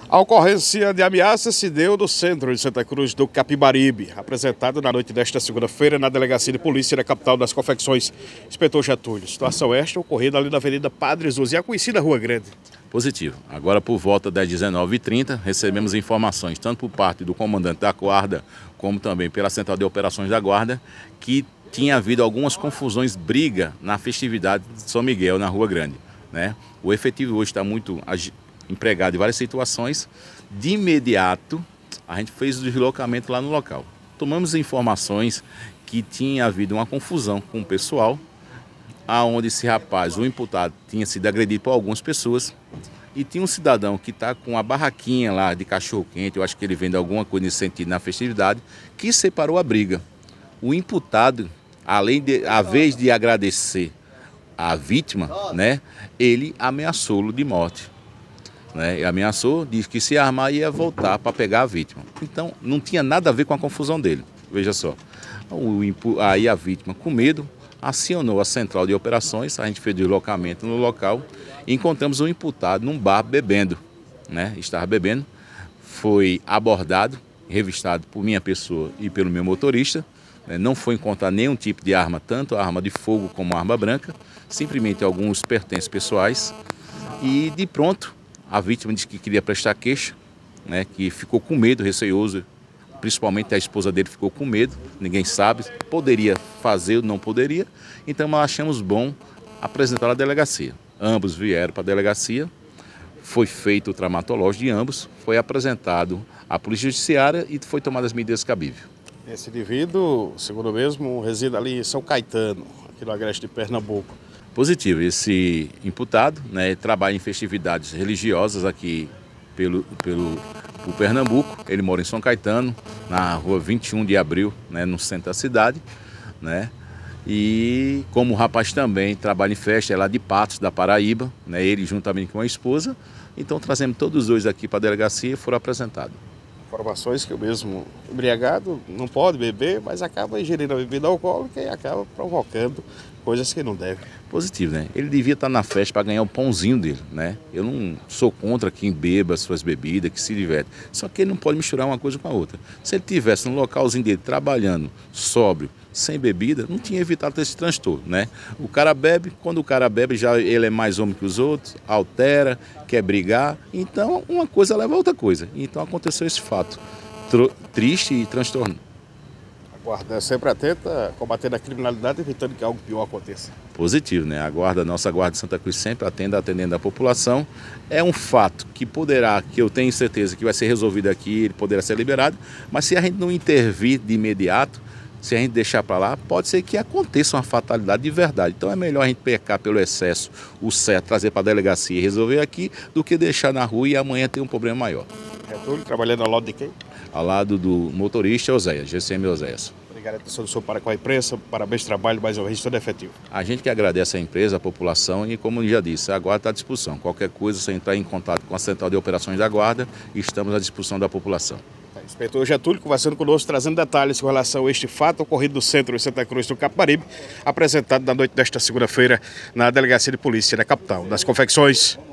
A ocorrência de ameaça se deu no centro de Santa Cruz do Capibaribe, apresentado na noite desta segunda-feira na Delegacia de Polícia da capital das confecções, Inspetor Getúlio. Situação esta ocorrida ali na Avenida Padre José, a conhecida Rua Grande. Positivo. Agora, por volta das 19h30, recebemos informações, tanto por parte do comandante da Guarda, como também pela Central de Operações da Guarda, que tinha havido algumas confusões, briga na festividade de São Miguel, na Rua Grande, né? O efetivo hoje está muito empregado em várias situações. De imediato, a gente fez o deslocamento lá no local. Tomamos informações que tinha havido uma confusão com o pessoal, aonde esse rapaz, o imputado, tinha sido agredido por algumas pessoas, e tinha um cidadão que está com a barraquinha lá de cachorro-quente, eu acho que ele vende alguma coisa nesse sentido na festividade, que separou a briga. O imputado, além de, a vez de agradecer a vítima, né, ele ameaçou-lo de morte. Né, ameaçou, disse que se armar ia voltar para pegar a vítima. Então, não tinha nada a ver com a confusão dele, veja só. Aí a vítima, com medo, acionou a Central de Operações, a gente fez deslocamento no local e encontramos um imputado num bar bebendo, né, estava bebendo, foi abordado, revistado por minha pessoa e pelo meu motorista, né, não foi encontrar nenhum tipo de arma, tanto a arma de fogo como a arma branca, simplesmente alguns pertences pessoais, e de pronto a vítima disse que queria prestar queixa, né, que ficou com medo, receoso, principalmente a esposa dele ficou com medo, ninguém sabe, poderia fazer ou não poderia, então nós achamos bom apresentar a delegacia. Ambos vieram para a delegacia, foi feito o traumatológico de ambos, foi apresentado à Polícia Judiciária e foi tomadas as medidas cabíveis. Esse indivíduo, segundo mesmo, reside ali em São Caetano, aqui no Agreste de Pernambuco. Positivo, esse imputado, né, trabalha em festividades religiosas aqui por Pernambuco. Ele mora em São Caetano, na rua 21 de abril, né, no centro da cidade, né? E como o rapaz também trabalha em festa, é lá de Patos, da Paraíba, né, ele juntamente com a esposa, então trazemos todos os dois aqui para a delegacia e foram apresentados. Informações que o mesmo embriagado não pode beber, mas acaba ingerindo a bebida alcoólica e acaba provocando coisas que não deve. Positivo, né? Ele devia estar na festa para ganhar o pãozinho dele, né? Eu não sou contra quem beba as suas bebidas, que se diverte. Só que ele não pode misturar uma coisa com a outra. Se ele tivesse no localzinho dele trabalhando sóbrio, sem bebida, não tinha evitado esse transtorno, né? O cara bebe, quando o cara bebe, já ele é mais homem que os outros, altera, quer brigar. Então, uma coisa leva a outra coisa. Então, aconteceu esse fato triste e transtorno. A Guarda é sempre atenta, combatendo a criminalidade, evitando que algo pior aconteça. Positivo, né? Nossa Guarda de Santa Cruz sempre atendendo a população. É um fato que que eu tenho certeza que vai ser resolvido aqui, ele poderá ser liberado, mas se a gente não intervir de imediato, se a gente deixar para lá, pode ser que aconteça uma fatalidade de verdade. Então é melhor a gente pecar pelo excesso, o certo, trazer para a delegacia e resolver aqui, do que deixar na rua e amanhã ter um problema maior. Getúlio, trabalhando ao lado de quem? Ao lado do motorista Oséias, GCM Oséias. Obrigado, atenção do senhor para com a imprensa, parabéns, trabalho, mais uma vez, todo efetivo. A gente que agradece a empresa, a população e, como eu já disse, a Guarda está à disposição. Qualquer coisa, você entrar em contato com a Central de Operações da Guarda, estamos à disposição da população. Inspetor Getúlio conversando conosco, trazendo detalhes com relação a este fato ocorrido no centro de Santa Cruz do Capibaribe, apresentado na noite desta segunda-feira na Delegacia de Polícia da capital das confecções.